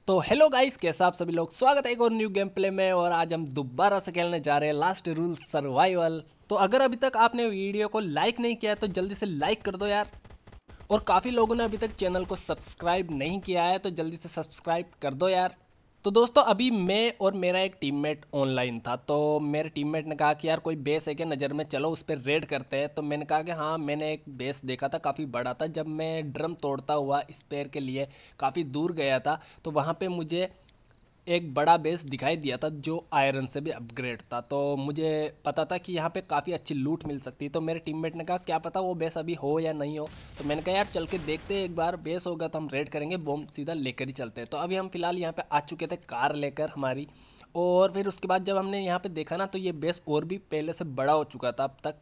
तो hello guys, कैसा आप सभी लोग। स्वागत है एक और न्यू गेम प्ले में। और आज हम दोबारा से खेलने जा रहे हैं लास्ट रूल सर्वाइवल। तो अगर अभी तक आपने वीडियो को लाइक नहीं किया है तो जल्दी से लाइक कर दो यार। और काफ़ी लोगों ने अभी तक चैनल को सब्सक्राइब नहीं किया है तो जल्दी से सब्सक्राइब कर दो यार। तो दोस्तों, अभी मैं और मेरा एक टीममेट ऑनलाइन था, तो मेरे टीममेट ने कहा कि यार कोई बेस है क्या नज़र में, चलो उस पर रेड करते हैं। तो मैंने कहा कि हाँ, मैंने एक बेस देखा था, काफ़ी बड़ा था। जब मैं ड्रम तोड़ता हुआ स्पेयर के लिए काफ़ी दूर गया था तो वहाँ पे मुझे एक बड़ा बेस दिखाई दिया था जो आयरन से भी अपग्रेड था। तो मुझे पता था कि यहाँ पे काफ़ी अच्छी लूट मिल सकती है। तो मेरे टीममेट ने कहा क्या पता वो बेस अभी हो या नहीं हो। तो मैंने कहा यार चल के देखते हैं, एक बार बेस होगा तो हम रेड करेंगे, बॉम्ब सीधा लेकर ही चलते हैं। तो अभी हम फिलहाल यहाँ पे आ चुके थे कार लेकर हमारी। और फिर उसके बाद जब हमने यहाँ पे देखा ना तो ये बेस और भी पहले से बड़ा हो चुका था अब तक।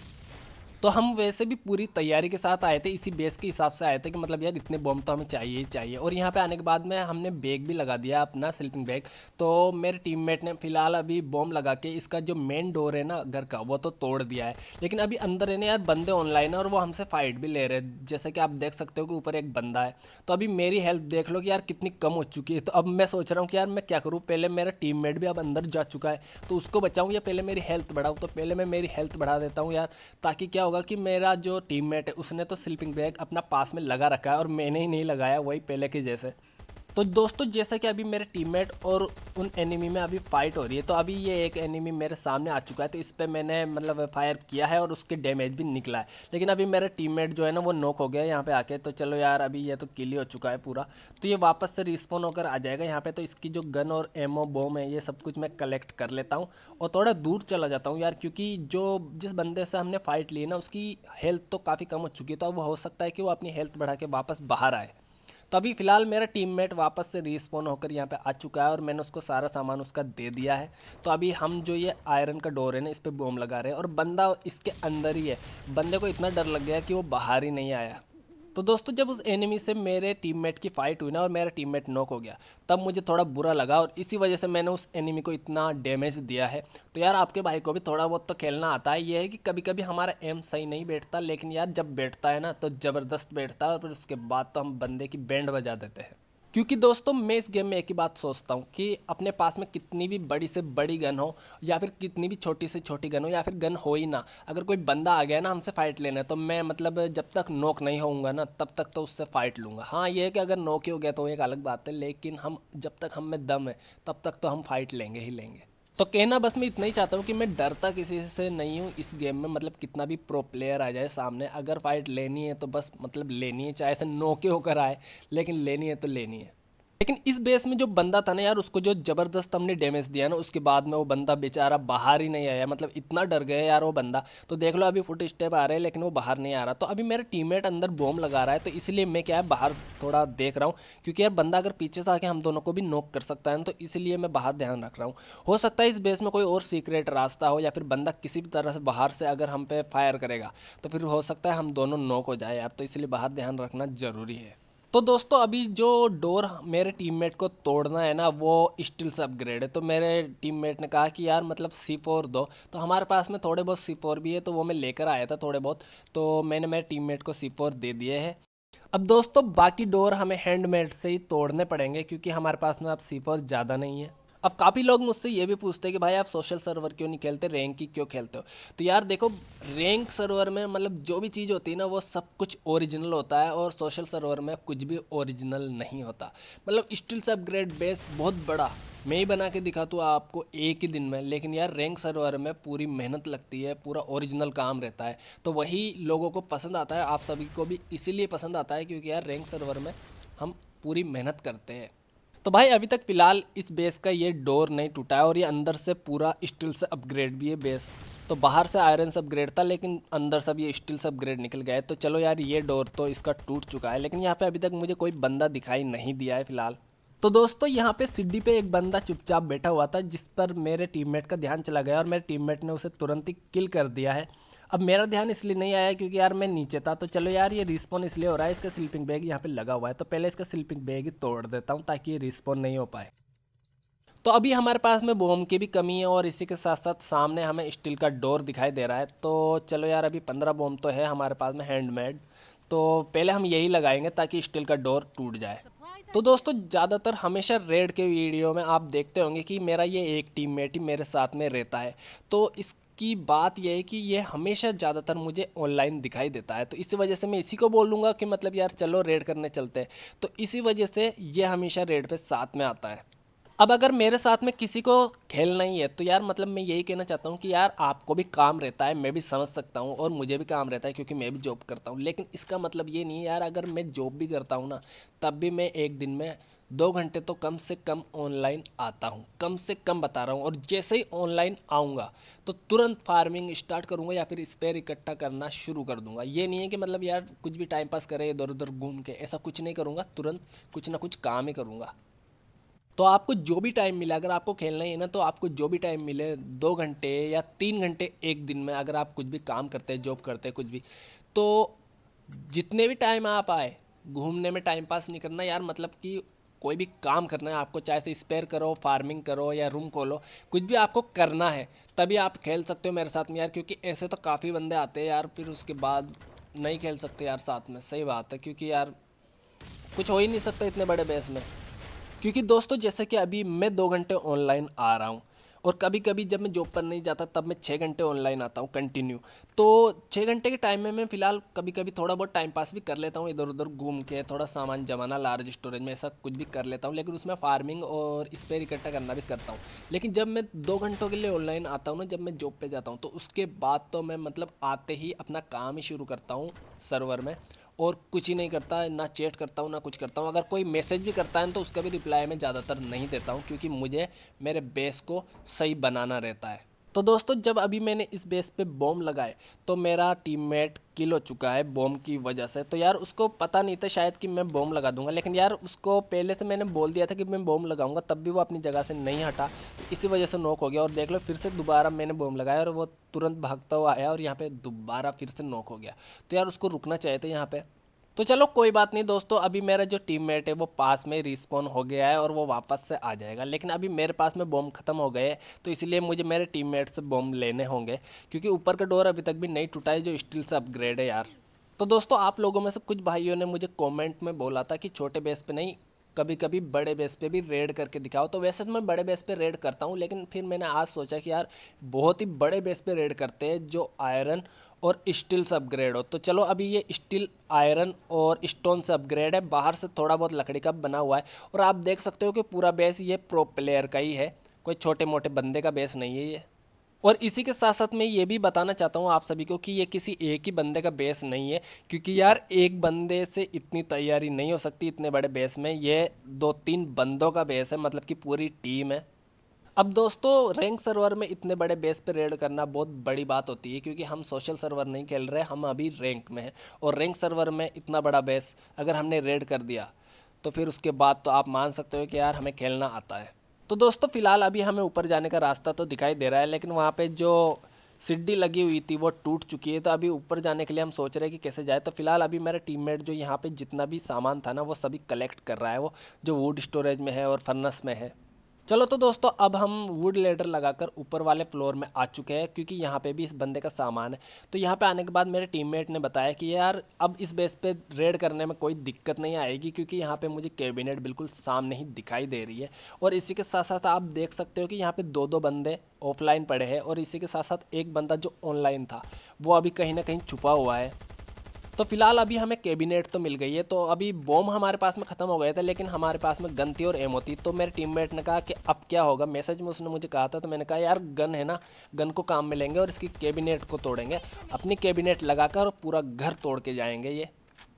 तो हम वैसे भी पूरी तैयारी के साथ आए थे, इसी बेस के हिसाब से आए थे कि मतलब यार इतने बम तो हमें चाहिए ही चाहिए। और यहाँ पे आने के बाद में हमने बैग भी लगा दिया अपना, स्लीपिंग बैग। तो मेरे टीममेट ने फिलहाल अभी बम लगा के इसका जो मेन डोर है ना घर का, वो तो तोड़ दिया है। लेकिन अभी अंदर है ना यार बंदे ऑनलाइन है और वो हमसे फाइट भी ले रहे हैं। जैसे कि आप देख सकते हो कि ऊपर एक बंदा है। तो अभी मेरी हेल्थ देख लो कि यार कितनी कम हो चुकी है। तो अब मैं सोच रहा हूँ कि यार मैं क्या करूँ। पहले मेरा टीममेट भी अब अंदर जा चुका है तो उसको बचाऊँ या पहले मेरी हेल्थ बढ़ाऊँ। तो पहले मैं मेरी हेल्थ बढ़ा देता हूँ यार, ताकि क्या होगा कि मेरा जो टीममेट है उसने तो स्लीपिंग बैग अपना पास में लगा रखा है और मैंने ही नहीं लगाया, वही पहले के जैसे। तो दोस्तों, जैसा कि अभी मेरे टीममेट और उन एनिमी में अभी फाइट हो रही है, तो अभी ये एक एनिमी मेरे सामने आ चुका है। तो इस पर मैंने मतलब फायर किया है और उसके डैमेज भी निकला है। लेकिन अभी मेरा टीममेट जो है ना वो नॉक हो गया है यहाँ पे आके। तो चलो यार, अभी ये तो किल ही हो चुका है पूरा। तो ये वापस से रिस्पॉन होकर आ जाएगा यहाँ पे। तो इसकी जो गन और एमओ बॉम है ये सब कुछ मैं कलेक्ट कर लेता हूँ और थोड़ा दूर चला जाता हूँ यार, क्योंकि जो जिस बंदे से हमने फाइट ली ना उसकी हेल्थ तो काफ़ी कम हो चुकी है। तो अब हो सकता है कि वो अपनी हेल्थ बढ़ा के वापस बाहर आए। तो अभी फ़िलहाल मेरा टीममेट वापस से रिस्पॉन होकर यहाँ पे आ चुका है और मैंने उसको सारा सामान उसका दे दिया है। तो अभी हम जो ये आयरन का डोर है ना इस पर बॉम्ब लगा रहे हैं और बंदा इसके अंदर ही है। बंदे को इतना डर लग गया कि वो बाहर ही नहीं आया। तो दोस्तों, जब उस एनिमी से मेरे टीममेट की फाइट हुई ना और मेरा टीममेट नॉक हो गया, तब मुझे थोड़ा बुरा लगा और इसी वजह से मैंने उस एनिमी को इतना डैमेज दिया है। तो यार आपके भाई को भी थोड़ा बहुत तो खेलना आता है। ये है कि कभी कभी हमारा एम सही नहीं बैठता, लेकिन यार जब बैठता है ना तो ज़बरदस्त बैठता है और फिर उसके बाद तो हम बंदे की बैंड बजा देते हैं। क्योंकि दोस्तों, मैं इस गेम में एक ही बात सोचता हूँ कि अपने पास में कितनी भी बड़ी से बड़ी गन हो या फिर कितनी भी छोटी से छोटी गन हो या फिर गन हो ही ना, अगर कोई बंदा आ गया ना हमसे फाइट लेने, तो मैं मतलब जब तक नॉक नहीं होऊंगा ना तब तक तो उससे फाइट लूंगा। हाँ, ये है कि अगर नॉक ही हो गया तो एक अलग बात है, लेकिन हम जब तक हम में दम है तब तक तो हम फाइट लेंगे ही लेंगे। तो कहना बस मैं इतना ही चाहता हूँ कि मैं डरता किसी से नहीं हूँ इस गेम में। मतलब कितना भी प्रो प्लेयर आ जाए सामने, अगर फाइट लेनी है तो बस मतलब लेनी है, चाहे से नोके होकर आए, लेकिन लेनी है तो लेनी है। लेकिन इस बेस में जो बंदा था ना यार, उसको जो जबरदस्त हमने डैमेज दिया ना उसके बाद में वो बंदा बेचारा बाहर ही नहीं आया। मतलब इतना डर गया यार वो बंदा। तो देख लो अभी फुट स्टेप आ रहे हैं लेकिन वो बाहर नहीं आ रहा। तो अभी मेरा टीममेट अंदर बॉम्ब लगा रहा है तो इसलिए मैं क्या है बाहर थोड़ा देख रहा हूँ, क्योंकि यार बंदा अगर पीछे से आके हम दोनों को भी नॉक कर सकता है ना, तो इसलिए मैं बाहर ध्यान रख रहा हूँ। हो सकता है इस बेस में कोई और सीक्रेट रास्ता हो या फिर बंदा किसी भी तरह से बाहर से अगर हम पे फायर करेगा तो फिर हो सकता है हम दोनों नॉक हो जाए यार। तो इसलिए बाहर ध्यान रखना ज़रूरी है। तो दोस्तों, अभी जो डोर मेरे टीममेट को तोड़ना है ना वो स्टील से अपग्रेड है। तो मेरे टीममेट ने कहा कि यार मतलब C4 दो। तो हमारे पास में थोड़े बहुत C4 भी है, तो वो मैं लेकर आया था थोड़े बहुत। तो मैंने मेरे टीममेट को C4 दे दिए हैं। अब दोस्तों, बाकी डोर हमें हैंडमेड से ही तोड़ने पड़ेंगे क्योंकि हमारे पास में अब C4 ज़्यादा नहीं है। अब काफ़ी लोग मुझसे ये भी पूछते हैं कि भाई आप सोशल सर्वर क्यों नहीं खेलते, रैंक की क्यों खेलते हो। तो यार देखो, रैंक सर्वर में मतलब जो भी चीज़ होती है ना वो सब कुछ ओरिजिनल होता है और सोशल सर्वर में कुछ भी ओरिजिनल नहीं होता। मतलब स्टिल से अपग्रेड बेस बहुत बड़ा मैं ही बना के दिखा दूँ आपको एक ही दिन में, लेकिन यार रैंक सर्वर में पूरी मेहनत लगती है, पूरा ओरिजिनल काम रहता है। तो वही लोगों को पसंद आता है, आप सभी को भी इसीलिए पसंद आता है क्योंकि यार रैंक सर्वर में हम पूरी मेहनत करते हैं। तो भाई अभी तक फ़िलहाल इस बेस का ये डोर नहीं टूटा है और ये अंदर से पूरा स्टील से अपग्रेड भी है बेस। तो बाहर से आयरन से अपग्रेड था लेकिन अंदर से ये स्टील से अपग्रेड निकल गया है। तो चलो यार, ये डोर तो इसका टूट चुका है, लेकिन यहाँ पे अभी तक मुझे कोई बंदा दिखाई नहीं दिया है फ़िलहाल। तो दोस्तों, यहाँ पे सीढ़ी पे एक बंदा चुपचाप बैठा हुआ था जिस पर मेरे टीममेट का ध्यान चला गया और मेरे टीममेट ने उसे तुरंत ही किल कर दिया है। अब मेरा ध्यान इसलिए नहीं आया क्योंकि यार मैं नीचे था। तो चलो यार, ये रिस्पॉन इसलिए हो रहा है, इसका स्लीपिंग बैग यहाँ पे लगा हुआ है। तो पहले इसका स्लीपिंग बैग ही तोड़ देता हूँ ताकि ये रिस्पॉन नहीं हो पाए। तो अभी हमारे पास में बॉम्ब की भी कमी है और इसी के साथ साथ सामने हमें स्टील का डोर दिखाई दे रहा है। तो चलो यार, अभी 15 बॉम्ब तो है हमारे पास में हैंडमेड। तो पहले हम यही लगाएंगे ताकि स्टील का डोर टूट जाए। तो दोस्तों ज़्यादातर हमेशा रेड के वीडियो में आप देखते होंगे कि मेरा ये एक टीममेट ही मेरे साथ में रहता है। तो इसकी बात यह है कि ये हमेशा ज़्यादातर मुझे ऑनलाइन दिखाई देता है, तो इसी वजह से मैं इसी को बोलूँगा कि मतलब यार चलो रेड करने चलते हैं। तो इसी वजह से ये हमेशा रेड पे साथ में आता है। अब अगर मेरे साथ में किसी को खेलना ही है तो यार मतलब मैं यही कहना चाहता हूँ कि यार आपको भी काम रहता है, मैं भी समझ सकता हूँ, और मुझे भी काम रहता है क्योंकि मैं भी जॉब करता हूँ। लेकिन इसका मतलब ये नहीं है यार, अगर मैं जॉब भी करता हूँ ना, तब भी मैं एक दिन में 2 घंटे तो कम से कम ऑनलाइन आता हूँ, कम से कम बता रहा हूँ। और जैसे ही ऑनलाइन आऊँगा तो तुरंत फार्मिंग स्टार्ट करूँगा या फिर स्पेयर इकट्ठा करना शुरू कर दूंगा। ये नहीं है कि मतलब यार कुछ भी टाइम पास करे इधर उधर घूम के, ऐसा कुछ नहीं करूँगा, तुरंत कुछ ना कुछ काम ही करूँगा। तो आपको जो भी टाइम मिले, अगर आपको खेलना ही है ना, तो आपको जो भी टाइम मिले 2 घंटे या 3 घंटे एक दिन में, अगर आप कुछ भी काम करते हैं, जॉब करते हैं, कुछ भी, तो जितने भी टाइम आप आए, घूमने में टाइम पास नहीं करना यार। मतलब कि कोई भी काम करना है आपको, चाहे से स्पेयर करो, फार्मिंग करो या रूम खोलो, कुछ भी आपको करना है तभी आप खेल सकते हो मेरे साथ में यार। क्योंकि ऐसे तो काफ़ी बंदे आते हैं यार, फिर उसके बाद नहीं खेल सकते यार साथ में। सही बात है, क्योंकि यार कुछ हो ही नहीं सकता इतने बड़े बेस में। क्योंकि दोस्तों जैसे कि अभी मैं 2 घंटे ऑनलाइन आ रहा हूँ, और कभी कभी जब मैं जॉब पर नहीं जाता तब मैं 6 घंटे ऑनलाइन आता हूँ कंटिन्यू। तो 6 घंटे के टाइम में मैं फ़िलहाल कभी कभी थोड़ा बहुत टाइम पास भी कर लेता हूँ, इधर उधर घूम के थोड़ा सामान जमाना लार्ज स्टोरेज में, ऐसा कुछ भी कर लेता हूँ। लेकिन उसमें फार्मिंग और स्पेयर इकट्ठा करना भी करता हूँ। लेकिन जब मैं 2 घंटों के लिए ऑनलाइन आता हूँ ना, जब मैं जॉब पे जाता हूँ, तो उसके बाद तो मैं मतलब आते ही अपना काम ही शुरू करता हूँ सर्वर में, और कुछ ही नहीं करता, ना चैट करता हूँ ना कुछ करता हूँ। अगर कोई मैसेज भी करता है तो उसका भी रिप्लाई मैं ज़्यादातर नहीं देता हूँ, क्योंकि मुझे मेरे बेस को सही बनाना रहता है। तो दोस्तों जब अभी मैंने इस बेस पे बॉम्ब लगाए तो मेरा टीममेट किल हो चुका है बॉम्ब की वजह से। तो यार उसको पता नहीं था शायद कि मैं बॉम्ब लगा दूंगा, लेकिन यार उसको पहले से मैंने बोल दिया था कि मैं बॉम्ब लगाऊंगा, तब भी वो अपनी जगह से नहीं हटा, तो इसी वजह से नॉक हो गया। और देख लो फिर से दोबारा मैंने बॉम्ब लगाया और वो तुरंत भागता हुआ आया और यहाँ पे दोबारा फिर से नॉक हो गया। तो यार उसको रुकना चाहिए था यहाँ पे। तो चलो कोई बात नहीं दोस्तों, अभी मेरा जो टीममेट है वो पास में रिस्पॉन हो गया है और वो वापस से आ जाएगा। लेकिन अभी मेरे पास में बॉम्ब खत्म हो गए, तो इसलिए मुझे मेरे टीममेट से बॉम्ब लेने होंगे, क्योंकि ऊपर का डोर अभी तक भी नहीं टूटा है, जो स्टील से अपग्रेड है यार। तो दोस्तों आप लोगों में से कुछ भाइयों ने मुझे कमेंट में बोला था कि छोटे बेस पे नहीं, कभी कभी बड़े बेस पे भी रेड करके दिखाओ। तो वैसे तो मैं बड़े बेस पे रेड करता हूँ, लेकिन फिर मैंने आज सोचा कि यार बहुत ही बड़े बेस पे रेड करते हैं जो आयरन और स्टील से अपग्रेड हो। तो चलो अभी ये स्टील, आयरन और स्टोन से अपग्रेड है, बाहर से थोड़ा बहुत लकड़ी का बना हुआ है, और आप देख सकते हो कि पूरा बेस ये प्रो प्लेयर का ही है, कोई छोटे मोटे बंदे का बेस नहीं है ये। और इसी के साथ साथ मैं ये भी बताना चाहता हूँ आप सभी को कि ये किसी एक ही बंदे का बेस नहीं है, क्योंकि यार एक बंदे से इतनी तैयारी नहीं हो सकती इतने बड़े बेस में। ये 2-3 बंदों का बेस है, मतलब कि पूरी टीम है। अब दोस्तों रैंक सर्वर में इतने बड़े बेस पे रेड करना बहुत बड़ी बात होती है, क्योंकि हम सोशल सर्वर नहीं खेल रहे, हम अभी रैंक में हैं। और रैंक सर्वर में इतना बड़ा बेस अगर हमने रेड कर दिया तो फिर उसके बाद तो आप मान सकते हो कि यार हमें खेलना आता है। तो दोस्तों फिलहाल अभी हमें ऊपर जाने का रास्ता तो दिखाई दे रहा है, लेकिन वहाँ पे जो सीढ़ी लगी हुई थी वो टूट चुकी है। तो अभी ऊपर जाने के लिए हम सोच रहे हैं कि कैसे जाए। तो फिलहाल अभी मेरा टीममेट जो यहाँ पे जितना भी सामान था ना वो सभी कलेक्ट कर रहा है, वो जो वुड स्टोरेज में है और फर्नेस में है। चलो तो दोस्तों अब हम वुड लेडर लगाकर ऊपर वाले फ्लोर में आ चुके हैं, क्योंकि यहाँ पे भी इस बंदे का सामान है। तो यहाँ पे आने के बाद मेरे टीममेट ने बताया कि यार अब इस बेस पे रेड करने में कोई दिक्कत नहीं आएगी, क्योंकि यहाँ पे मुझे कैबिनेट बिल्कुल सामने ही दिखाई दे रही है। और इसी के साथ साथ आप देख सकते हो कि यहाँ पे 2-2 बंदे ऑफलाइन पड़े हैं, और इसी के साथ साथ एक बंदा जो ऑनलाइन था वो अभी कहीं ना कहीं छुपा हुआ है। तो फिलहाल अभी हमें कैबिनेट तो मिल गई है। तो अभी बॉम्ब हमारे पास में ख़त्म हो गए थे, लेकिन हमारे पास में गन थी और एमो थी। तो मेरे टीममेट ने कहा कि अब क्या होगा, मैसेज में उसने मुझे कहा था। तो मैंने कहा यार गन है ना, गन को काम में लेंगे और इसकी कैबिनेट को तोड़ेंगे, अपनी कैबिनेट लगाकर पूरा घर तोड़ के जाएंगे ये।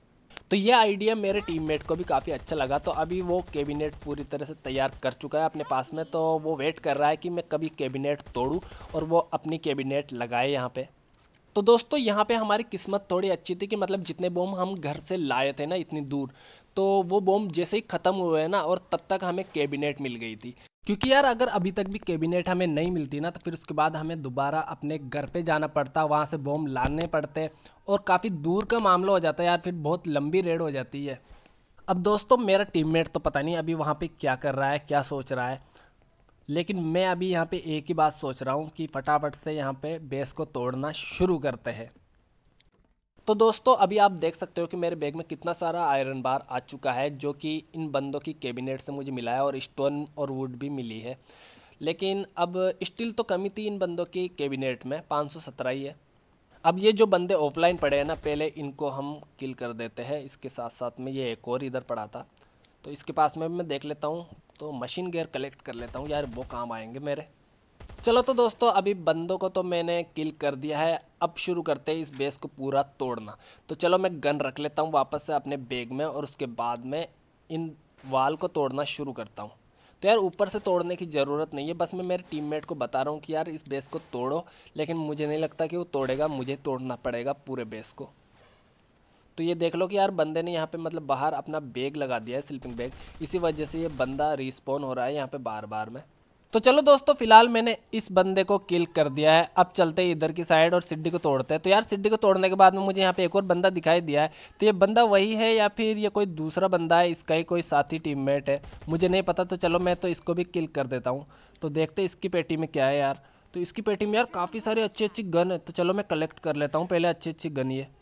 तो ये आइडिया मेरे टीममेट को भी काफ़ी अच्छा लगा। तो अभी वो कैबिनेट पूरी तरह से तैयार कर चुका है अपने पास में। तो वो वेट कर रहा है कि मैं कभी कैबिनेट तोड़ूँ और वो अपनी कैबिनेट लगाए यहाँ पे। तो दोस्तों यहाँ पे हमारी किस्मत थोड़ी अच्छी थी कि मतलब जितने बॉम्ब हम घर से लाए थे ना इतनी दूर, तो वो बॉम्ब जैसे ही ख़त्म हुए हैं ना, और तब तक हमें कैबिनेट मिल गई थी। क्योंकि यार अगर अभी तक भी कैबिनेट हमें नहीं मिलती ना, तो फिर उसके बाद हमें दोबारा अपने घर पे जाना पड़ता, वहाँ से बॉम्ब लाने पड़ते, और काफ़ी दूर का मामला हो जाता है यार, फिर बहुत लंबी रेड हो जाती है। अब दोस्तों मेरा टीममेट तो पता नहीं अभी वहाँ पे क्या कर रहा है, क्या सोच रहा है, लेकिन मैं अभी यहाँ पे एक ही बात सोच रहा हूँ कि फटाफट से यहाँ पे बेस को तोड़ना शुरू करते हैं। तो दोस्तों अभी आप देख सकते हो कि मेरे बैग में कितना सारा आयरन बार आ चुका है, जो कि इन बंदों की कैबिनेट से मुझे मिला है और स्टोन और वुड भी मिली है। लेकिन अब स्टिल तो कमी थी इन बंदों की कैबिनेट में, 517 ही है। अब ये जो बंदे ऑफलाइन पड़े हैं ना, पहले इनको हम किल कर देते हैं। इसके साथ साथ में ये एक और इधर पड़ा था, तो इसके पास में भी मैं देख लेता हूँ। तो मशीन गियर कलेक्ट कर लेता हूँ यार, वो काम आएंगे मेरे। चलो तो दोस्तों अभी बंदों को तो मैंने किल कर दिया है, अब शुरू करते हैं इस बेस को पूरा तोड़ना। तो चलो मैं गन रख लेता हूँ वापस से अपने बैग में, और उसके बाद में इन वाल को तोड़ना शुरू करता हूँ। तो यार ऊपर से तोड़ने की ज़रूरत नहीं है, बस मैं मेरे टीममेट को बता रहा हूँ कि यार इस बेस को तोड़ो, लेकिन मुझे नहीं लगता कि वो तोड़ेगा, मुझे तोड़ना पड़ेगा पूरे बेस को। तो ये देख लो कि यार बंदे ने यहाँ पे मतलब बाहर अपना बैग लगा दिया है, स्लीपिंग बैग, इसी वजह से ये बंदा रिस्पॉन हो रहा है यहाँ पे बार बार में। तो चलो दोस्तों फिलहाल मैंने इस बंदे को किल कर दिया है। अब चलते हैं इधर की साइड और सिड्डी को तोड़ते हैं। तो यार सिड्डी को तोड़ने के बाद में मुझे यहाँ पे एक और बंदा दिखाई दिया है। तो ये बंदा वही है या फिर ये कोई दूसरा बंदा है, इसका ही कोई साथी टीममेट है, मुझे नहीं पता। तो चलो मैं तो इसको भी किल कर देता हूँ। तो देखते हैं इसकी पेटी में क्या है यार। तो इसकी पेटी में यार काफ़ी सारी अच्छी अच्छी गन है, तो चलो मैं कलेक्ट कर लेता हूँ पहले अच्छी अच्छी गन ये।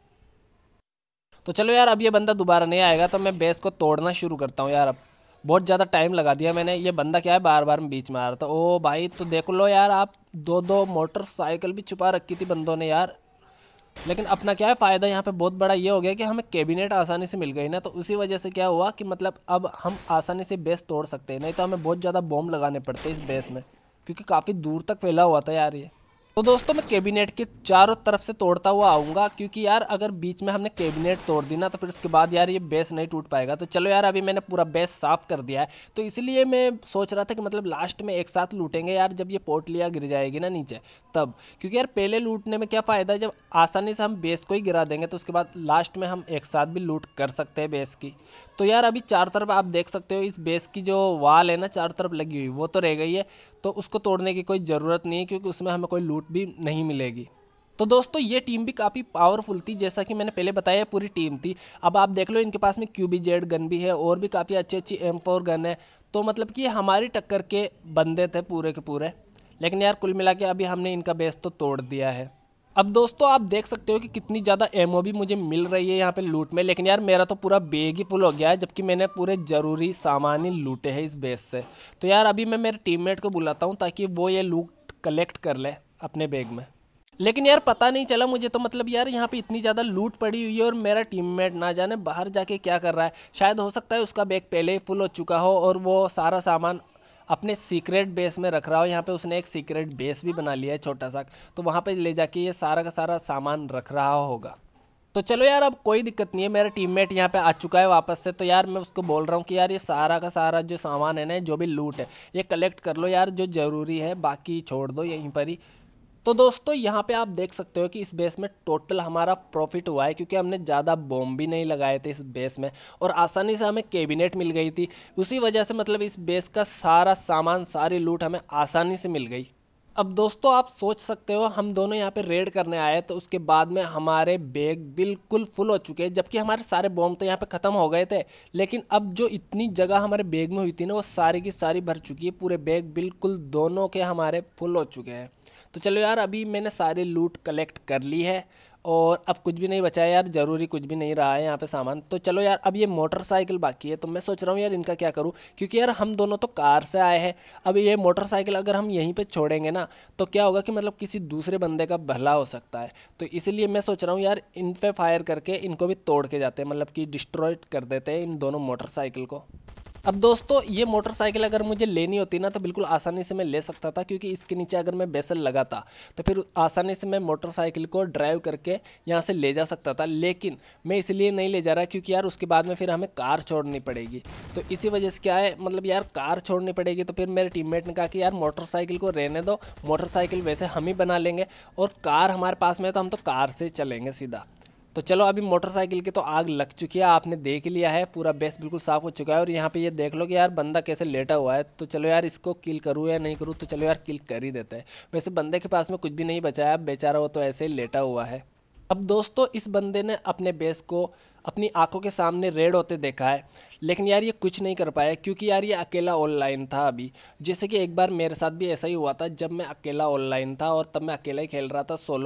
तो चलो यार अब ये बंदा दोबारा नहीं आएगा, तो मैं बेस को तोड़ना शुरू करता हूँ यार। अब बहुत ज़्यादा टाइम लगा दिया मैंने। ये बंदा क्या है बार बार में बीच में आ रहा था। ओ भाई तो देख लो यार आप, दो दो मोटरसाइकिल भी छुपा रखी थी बंदों ने यार। लेकिन अपना क्या है फ़ायदा यहाँ पे बहुत बड़ा ये हो गया कि हमें कैबिनेट आसानी से मिल गई ना, तो उसी वजह से क्या हुआ कि मतलब अब हम आसानी से बेस तोड़ सकते हैं। नहीं तो हमें बहुत ज़्यादा बॉम्ब लगाने पड़ते इस बेस में, क्योंकि काफ़ी दूर तक फैला हुआ था यार ये। तो दोस्तों मैं कैबिनेट के चारों तरफ से तोड़ता हुआ आऊँगा, क्योंकि यार अगर बीच में हमने कैबिनेट तोड़ दी ना तो फिर उसके बाद यार ये बेस नहीं टूट पाएगा। तो चलो यार अभी मैंने पूरा बेस साफ़ कर दिया है, तो इसलिए मैं सोच रहा था कि मतलब लास्ट में एक साथ लूटेंगे यार, जब ये पोटलियाँ गिर जाएगी ना नीचे तब। क्योंकि यार पहले लूटने में क्या फ़ायदा है, जब आसानी से हम बेस को ही गिरा देंगे तो उसके बाद लास्ट में हम एक साथ भी लूट कर सकते हैं बेस की। तो यार अभी चारों तरफ आप देख सकते हो इस बेस की जो वाल है ना चारों तरफ लगी हुई, वो तो रह गई है। तो उसको तोड़ने की कोई ज़रूरत नहीं है, क्योंकि उसमें हमें कोई लूट भी नहीं मिलेगी। तो दोस्तों ये टीम भी काफ़ी पावरफुल थी, जैसा कि मैंने पहले बताया पूरी टीम थी। अब आप देख लो इनके पास में QBZ गन भी है और भी काफ़ी अच्छी अच्छी M4 गन है। तो मतलब कि हमारी टक्कर के बंदे थे पूरे के पूरे। लेकिन यार कुल मिला के अभी हमने इनका बेस तो तोड़ दिया है। अब दोस्तों आप देख सकते हो कि कितनी ज़्यादा एमओ भी मुझे मिल रही है यहाँ पे लूट में। लेकिन यार मेरा तो पूरा बैग ही फुल हो गया है, जबकि मैंने पूरे ज़रूरी सामान ही लूटे हैं इस बेस से। तो यार अभी मैं मेरे टीममेट को बुलाता हूँ ताकि वो ये लूट कलेक्ट कर ले अपने बैग में। लेकिन यार पता नहीं चला मुझे, तो मतलब यार यहाँ पे इतनी ज़्यादा लूट पड़ी हुई है और मेरा टीममेट ना जाने बाहर जाके क्या कर रहा है। शायद हो सकता है उसका बैग पहले ही फुल हो चुका हो और वो सारा सामान अपने सीक्रेट बेस में रख रहा हो। यहाँ पे उसने एक सीक्रेट बेस भी बना लिया है छोटा सा, तो वहाँ पे ले जाके ये सारा का सारा सामान रख रहा होगा। तो चलो यार अब कोई दिक्कत नहीं है, मेरा टीममेट यहाँ पे आ चुका है वापस से। तो यार मैं उसको बोल रहा हूँ कि यार ये सारा का सारा जो सामान है ना, जो भी लूट है ये कलेक्ट कर लो यार, जो ज़रूरी है बाकी छोड़ दो यहीं पर ही। तो दोस्तों यहाँ पे आप देख सकते हो कि इस बेस में टोटल हमारा प्रॉफिट हुआ है, क्योंकि हमने ज़्यादा बॉम्ब भी नहीं लगाए थे इस बेस में और आसानी से हमें कैबिनेट मिल गई थी। उसी वजह से मतलब इस बेस का सारा सामान सारी लूट हमें आसानी से मिल गई। अब दोस्तों आप सोच सकते हो हम दोनों यहाँ पे रेड करने आए तो उसके बाद में हमारे बैग बिल्कुल फुल हो चुके हैं, जबकि हमारे सारे बॉम्ब तो यहाँ पे ख़त्म हो गए थे। लेकिन अब जो इतनी जगह हमारे बैग में हुई थी ना, वो सारी की सारी भर चुकी है। पूरे बैग बिल्कुल दोनों के हमारे फुल हो चुके हैं। तो चलो यार अभी मैंने सारी लूट कलेक्ट कर ली है और अब कुछ भी नहीं बचा है यार, ज़रूरी कुछ भी नहीं रहा है यहाँ पे सामान। तो चलो यार अब ये मोटरसाइकिल बाकी है, तो मैं सोच रहा हूँ यार इनका क्या करूँ, क्योंकि यार हम दोनों तो कार से आए हैं। अब ये मोटरसाइकिल अगर हम यहीं पे छोड़ेंगे ना तो क्या होगा कि मतलब किसी दूसरे बंदे का भला हो सकता है। तो इसलिए मैं सोच रहा हूँ यार इन पे फायर करके इनको भी तोड़ के जाते हैं, मतलब कि डिस्ट्रॉय कर देते हैं इन दोनों मोटरसाइकिल को। अब दोस्तों ये मोटरसाइकिल अगर मुझे लेनी होती ना तो बिल्कुल आसानी से मैं ले सकता था, क्योंकि इसके नीचे अगर मैं बेसल लगाता तो फिर आसानी से मैं मोटरसाइकिल को ड्राइव करके यहाँ से ले जा सकता था। लेकिन मैं इसलिए नहीं ले जा रहा क्योंकि यार उसके बाद में फिर हमें कार छोड़नी पड़ेगी। तो इसी वजह से क्या है, मतलब यार कार छोड़नी पड़ेगी। तो फिर मेरे टीममेट ने कहा कि यार मोटरसाइकिल को रहने दो, मोटरसाइकिल वैसे हम ही बना लेंगे और कार हमारे पास में है तो हम तो कार से चलेंगे सीधा। तो चलो अभी मोटरसाइकिल की तो आग लग चुकी है, आपने देख लिया है, पूरा बेस बिल्कुल साफ हो चुका है। और यहाँ पे ये देख लो कि यार बंदा कैसे लेटा हुआ है। तो चलो यार इसको किल करूँ या नहीं करूँ, तो चलो यार किल कर ही देते हैं। वैसे बंदे के पास में कुछ भी नहीं बचा है, अब बेचारा वो तो ऐसे ही लेटा हुआ है। अब दोस्तों इस बंदे ने अपने बेस को अपनी आंखों के सामने रेड होते देखा है, लेकिन यार ये कुछ नहीं कर पाया, क्योंकि यार ये अकेला ऑनलाइन था अभी। जैसे कि एक बार मेरे साथ भी ऐसा ही हुआ था, जब मैं अकेला ऑनलाइन था और तब मैं अकेला ही खेल रहा था सोलो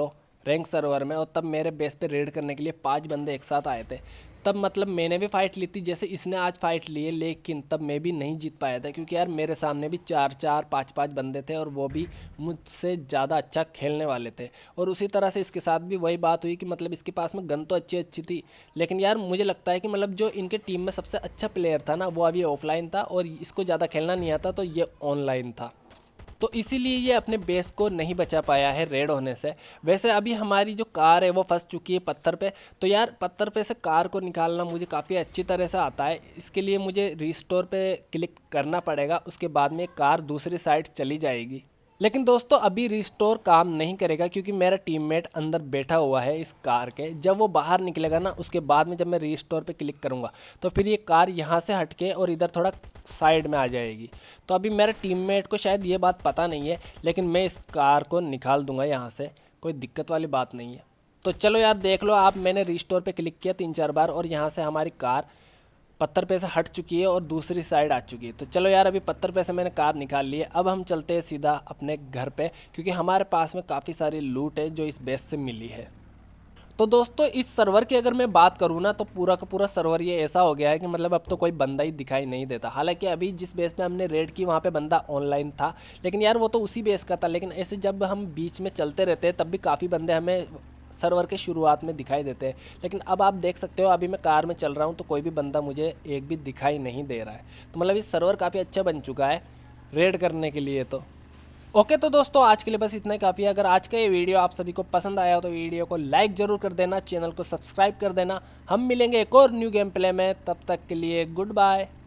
रैंक सर्वर में, और तब मेरे बेस पे रेड करने के लिए 5 बंदे एक साथ आए थे। तब मतलब मैंने भी फाइट ली थी जैसे इसने आज फाइट ली है, लेकिन तब मैं भी नहीं जीत पाया था क्योंकि यार मेरे सामने भी 4-4 5-5 बंदे थे और वो भी मुझसे ज़्यादा अच्छा खेलने वाले थे। और उसी तरह से इसके साथ भी वही बात हुई कि मतलब इसके पास में गन तो अच्छी अच्छी थी, लेकिन यार मुझे लगता है कि मतलब जो इनके टीम में सबसे अच्छा प्लेयर था ना, वो अभी ऑफलाइन था और इसको ज़्यादा खेलना नहीं आता, तो ये ऑनलाइन था। तो इसीलिए ये अपने बेस को नहीं बचा पाया है रेड होने से। वैसे अभी हमारी जो कार है वो फंस चुकी है पत्थर पे। तो यार पत्थर पे से कार को निकालना मुझे काफ़ी अच्छी तरह से आता है। इसके लिए मुझे रिस्टोर पे क्लिक करना पड़ेगा, उसके बाद में कार दूसरी साइड चली जाएगी। लेकिन दोस्तों अभी रिस्टोर काम नहीं करेगा क्योंकि मेरा टीममेट अंदर बैठा हुआ है इस कार के। जब वो बाहर निकलेगा ना, उसके बाद में जब मैं रिस्टोर पे क्लिक करूँगा तो फिर ये कार यहाँ से हटके और इधर थोड़ा साइड में आ जाएगी। तो अभी मेरे टीममेट को शायद ये बात पता नहीं है, लेकिन मैं इस कार को निकाल दूंगा यहाँ से, कोई दिक्कत वाली बात नहीं है। तो चलो यार देख लो आप, मैंने रिस्टोर पे क्लिक किया 3-4 बार और यहाँ से हमारी कार पत्थर पे से हट चुकी है और दूसरी साइड आ चुकी है। तो चलो यार अभी पत्थर पे से मैंने कार निकाल ली है। अब हम चलते हैं सीधा अपने घर पे क्योंकि हमारे पास में काफ़ी सारी लूट है जो इस बेस से मिली है। तो दोस्तों इस सर्वर की अगर मैं बात करूँ ना, तो पूरा का पूरा सर्वर ये ऐसा हो गया है कि मतलब अब तो कोई बंदा ही दिखाई नहीं देता। हालांकि अभी जिस बेस पे हमने रेड की वहाँ पे बंदा ऑनलाइन था, लेकिन यार वो तो उसी बेस का था। लेकिन ऐसे जब हम बीच में चलते रहते हैं तब भी काफ़ी बंदे हमें सर्वर के शुरुआत में दिखाई देते हैं। लेकिन अब आप देख सकते हो अभी मैं कार में चल रहा हूँ तो कोई भी बंदा मुझे एक भी दिखाई नहीं दे रहा है। तो मतलब इस सर्वर काफ़ी अच्छा बन चुका है रेड करने के लिए। तो ओके, तो दोस्तों आज के लिए बस इतना ही काफ़ी है। अगर आज का ये वीडियो आप सभी को पसंद आया हो तो वीडियो को लाइक ज़रूर कर देना, चैनल को सब्सक्राइब कर देना। हम मिलेंगे एक और न्यू गेम प्ले में, तब तक के लिए गुड बाय।